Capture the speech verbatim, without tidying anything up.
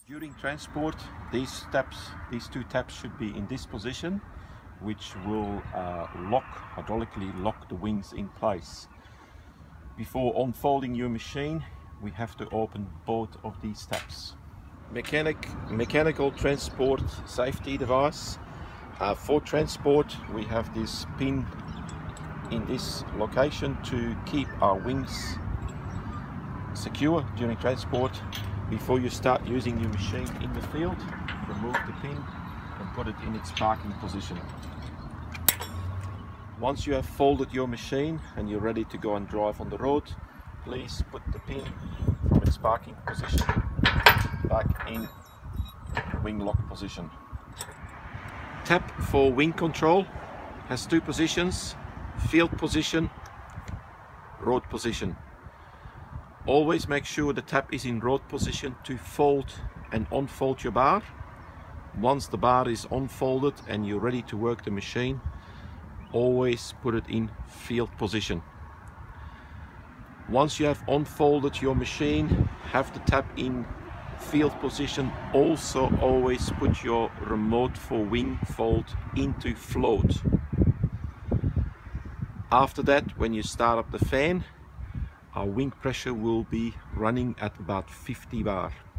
During transport, these taps, these two taps should be in this position, which will uh, lock, hydraulically lock the wings in place. Before unfolding your machine, we have to open both of these taps. Mechanic, mechanical transport safety device. Uh, for transport, we have this pin in this location to keep our wings secure during transport. Before you start using your machine in the field, remove the pin and put it in its parking position. Once you have folded your machine and you're ready to go and drive on the road, please put the pin from its parking position back in wing lock position. Tap for wing control has two positions: field position, road position. Always make sure the tap is in road position to fold and unfold your bar. Once the bar is unfolded and you're ready to work the machine, always put it in field position. Once you have unfolded your machine, have the tap in field position. Also always put your remote for wing fold into float. After that, when you start up the fan, our wing pressure will be running at about fifty bar.